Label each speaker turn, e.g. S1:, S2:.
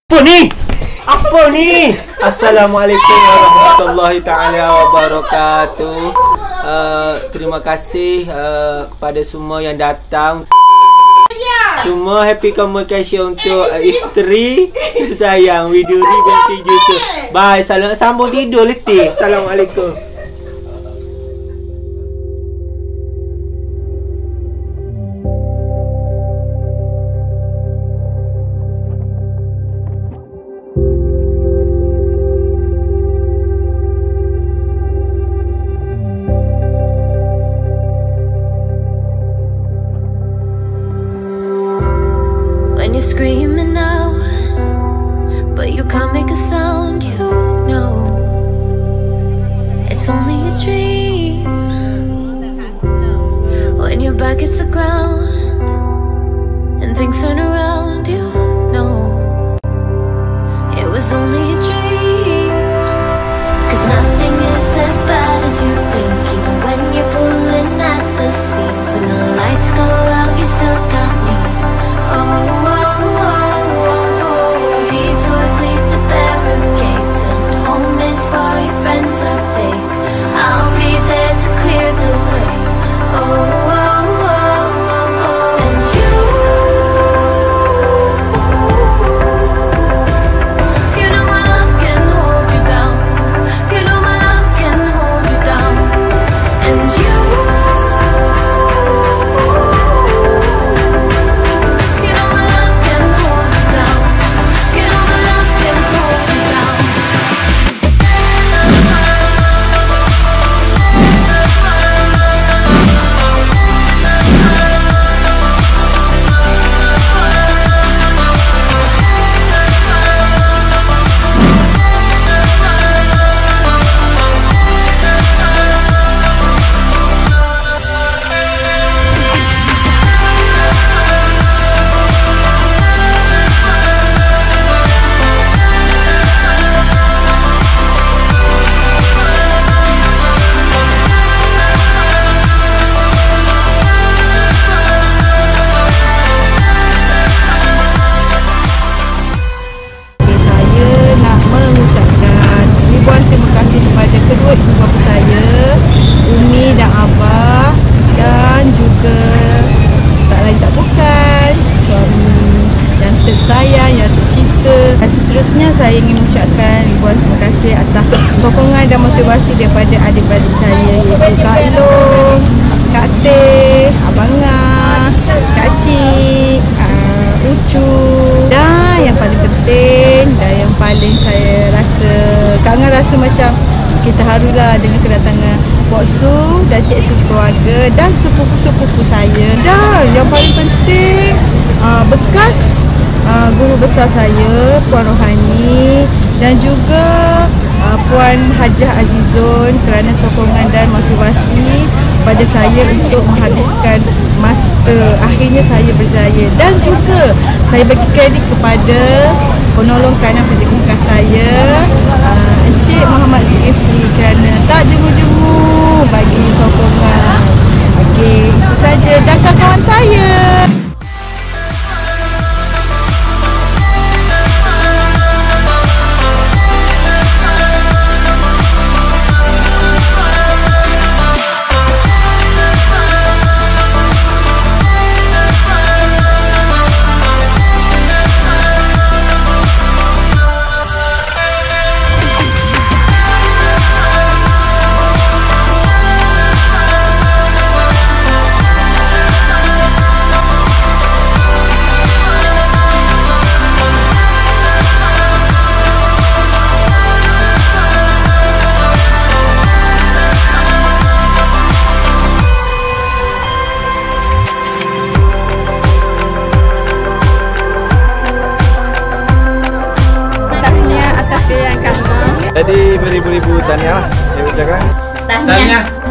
S1: Apa ni? Apa ni? Assalamualaikum warahmatullahi ta'ala wabarakatuh. Terima kasih kepada semua yang datang. Semua happy communication untuk isteri sayang Widuri binti Yusuf. Bye, sambung tidur letih. Assalamualaikum.
S2: You're screaming out, but you can't make a sound, you know it's only a dream. When your back hits the ground and things turn around, you know it was only a dream. 'Cause nothing is as bad as you think, even when you're pulling at the seams. When the lights go out, you still got me. Oh, detours lead to barricades, and home is for your friends are fake. I'll be there to clear the way. And you know my love can hold you down. You know my love can hold you down. And you know my love can hold you down. You know my love can hold you down.
S3: Kedua ibu bapa saya, Umi dan Abah, dan juga tak lain tak bukan suami yang tersayang, yang tercinta. Dan seterusnya saya ingin mengucapkan ribuan terima kasih atas sokongan dan motivasi daripada adik-beradik saya, iaitu Kak Long, Kak Teh, Abang Ngah, Kak Cik, Ucu, dan yang paling penting dan yang paling saya rasa kangen, rasa macam kita harulah dengan kedatangan Pok Su dan Cik Su keluarga dan sepupu-sepupu saya. Dan yang paling penting bekas guru besar saya, Puan Rohani, dan juga Puan Hajah Azizun kerana sokongan dan motivasi kepada saya untuk menghabiskan master. Akhirnya saya berjaya, dan juga saya bagi kredit kepada penolong kanan penjaga saya, Encik Muhammad Zulkifli, kerana tak jemu-jemu bagi sokongan. Okey, itu saja. Dan kawan-kawan saya.
S4: Jadi beribu-ribu tahniah saya ucapkan.
S5: Tahniah.